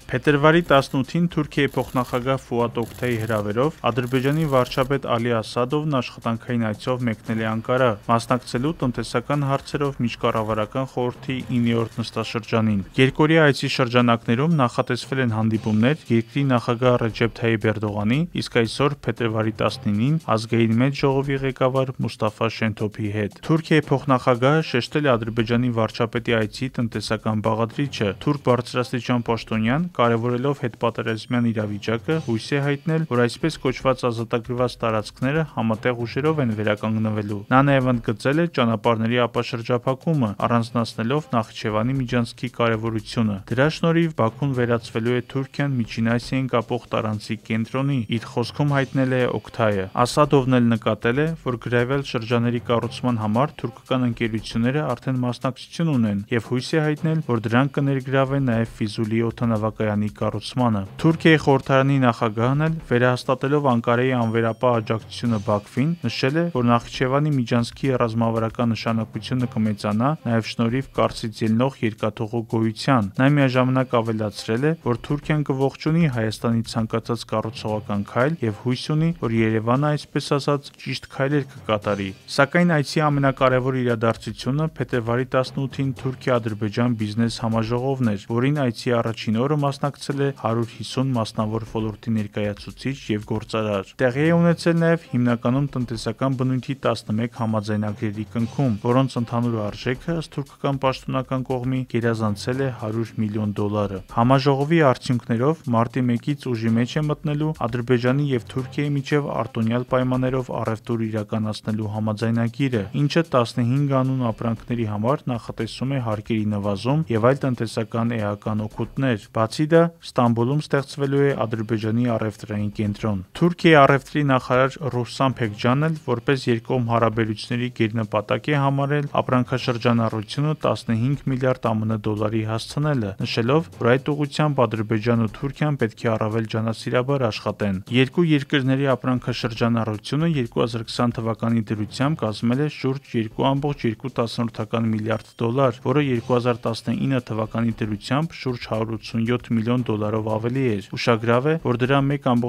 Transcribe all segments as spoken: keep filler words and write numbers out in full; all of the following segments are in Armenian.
Փետրվարի տասնութին Թուրքիայի փոխնախագահ Ֆուադ Օկտայի հրավերով Ադրբեջանի վարչապետ Ալի Ասադովն աշխատանքային այցով մեկնել է Անկարա, մասնակցելու տնտեսական հարցերով միջկառավարական խորհրդի իններորդ նստաշրջանին։ Երկօրյա այցի շրջանակներում նախատեսվել են հանդիպումներ երկրի նախագահ Ռեջեփ Թայիփ Էրդողանի, իսկ այսօր փետրվարի տասնինին ազգային մեծ ժողովի ղեկավար Մուստաֆա Շենթոփի հետ։ Թուրքիայի փոխնախագահը շեշտել է Ադրբեջանի վարչապետի այցի տնտեսական բաղադրիչը։ Թուրք բարձրաստիճան պաշտոնյան կարևորելով հետպատերազմյան իրավիճակը, հույս է հայտնել, որ այսպես կոչված ազատագրված տարածքները համատեղ ուժերով են վերականգնվելու։ Նա նաև ընդգծել է ճանապարհների ապաշրջափակումը, առանձնացնելով Նախիջևանի միջանցքի կարևորությունը։ Դրա շնորհիվ Բաքուն վերածվելու է Թուրքիան Միջին Ասիային կապող տարանցիկ կենտրոնի, իր խոսքում հայտնել է Օկտայը։ Ասադովն էլ նկատել է, որ գրավյալ շրջանների կառուցման համար թուրքական ընկերությունները արդեն մասնակցություն ունեն եւ հույս է հայտնել, որ դրանք կներգրավեն նաև Ֆիզուլի օդանավակայանի կառուցմանը։ Թուրքիայի խորհրդարանի նախագահն էլ վերահաստատելով Անկարայի անվերապահ աջակցությունը Բաքվին, նշել է, որ Նախիջևանի միջանցքի ռազմավարական նշանակությունը կմեծանա նաև շնորհիվ կարծից ելնող երկաթուղու գոյության։ Նա միաժամանակ ավելացրել է, որ Թուրքիան կողջունի Հայաստանի ցանկացած կառուցողական քայլ եւ հույս ունի, որ Երևանը այսպես ասած ճիշտ քայլեր կկատարի։ Սակայն այցի ամենակարևոր իրադարձությունը փետրվարի տասնութին Թուրքիա-Ադրբեջան բիզնես համաժողովն էր, որին այցի առաջին օրը մասնակցել է հարյուր հիսուն մասնավոր ոլորտի ներկայացուցիչ եւ գործարար։ Տեղի է ունեցել նաեւ հիմնականում տնտեսական բնույթի տասնմեկ համաձայնագրերի կնքում, որոնց ընդհանուր արժեքը ըստ թուրքական պաշտոնական կողմի գերազանցել է հարյուր միլիոն դոլարը։ Համաժողովի արդյունքներով մարտի մեկից ուժի մեջ է մտնելու Ադրբեջանի եւ Թուրքիայի միջև արտոնյալ պայմաններով առևտուր իրականացնելու համաձայնագիրը, ինչը տասնհինգ անուն ապրանքների համար նախատեսում է հարկերի նվազում եւ այլ տնտեսական էական օգուտներ։ Բացի դա, Ստամբուլում ստեղծվելու է Ադրբեջանի առևտրային կենտրոն։ Թուրքիայի առևտրի նախարար Ռուհսան Փեքջանն էլ որպես երկկողմ հարաբերությունների գերնպատակ է համարել ապրանքաշրջանառությունը տասնհինգ միլիարդ ԱՄՆ դոլարի հասցնելը, նշելով, որ այդ ուղղությամբ Ադրբեջանն ու Թուրքիան պետք է առավել ջանասիրաբար աշխատեն։ Երկու երկրների ապրանքաշրջանառությունը երկու հազար քսան թվականի դրությամբ կազմել է շուրջ երկու կόμμα երկու միլիարդ դոլար, որը երկու հազար տասնինը թվականի դրությամբ շուրջ հարյուր ութսունյոթ միլիոն դոլարով ավելի էր։ Ուշագրավ է, որ դրա մեկ կόμμα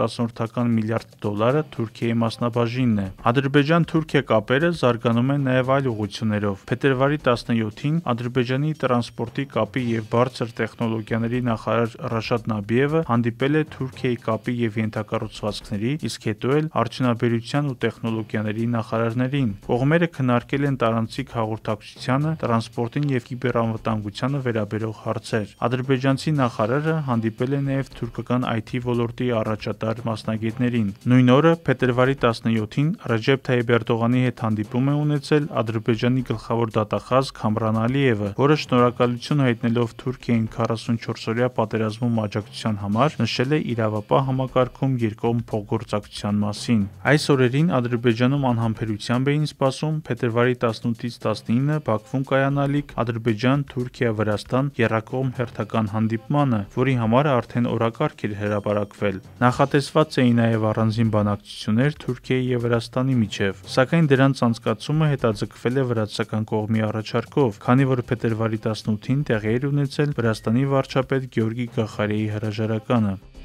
ութ միլիարդ դոլարը Թուրքիայի մասնաբաժինն է։ Ադրբեջան-Թուրքիա կապերը զարգանում են նաև այլ ուղղություններով։ Փետրվարի տասնյոթին Ադրբեջանի տրանսպորտի կապի եւ բարձր տեխնոլոգիաների նախարար Ռաշադ Նաբիևը հանդիպել է Թուրքիայի կապի եւ ենթակառուցվածքների, իսկ հետո էլ արդյունաբերության ու տեխնոլոգիաների նախարարներին։ Կողմերը քննարկել են տարանցիկ հաղորդակցությանը, տրանսպորտին եւ կիբերանվտանգությանը վերաբերող հարցեր։ Ադրբեջանցի նախարարը հանդիպել է նաև թուրքական այ թի ոլորտի առաջատար մասնագետներին։ Նույն օրը փետրվարի տասնյոթին Ռեջեփ Թայիփ Էրդողանի հետ հանդիպում է ունեցել Ադրբեջանի գլխավոր դատախազ Քամրան Ալիևը, որը շնորհակալություն հայտնելով Թուրքիային քառասունչորսօրյա պատերազմում աջակցության համար, նշել է իրավապահ համակարգում երկկողմ փոխգործակցության մասին։ Այս օրերին Ադրբեջանում անհամբերությամբ էին սպասում փետրվարի տասնութից տասնինը Բաքվում կայանալիք Ադրբեջան-Թուրքիա-Վրաստան եռակողմ հերթական հանդիպմանը, որի համար արդեն օրակարգ էր հրապարակվել։ Նախատեսված էին նաև առանձին բանակցություններ Թուրքիայի եւ Վրաստանի միջև, սակայն դրանց անցկացումը հետաձգվել է վրացական կողմի առաջարկով, քանի որ փետրվարի տասնութին տեղի էր ունեցել Վրաստանի վարչապետ Գեորգի Գախարիայի հրաժարականը։